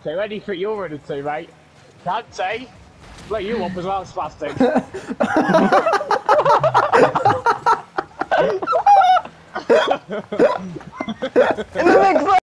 to. Anything you're running to, mate. Can't say. Blow you up as well, spastic. In the next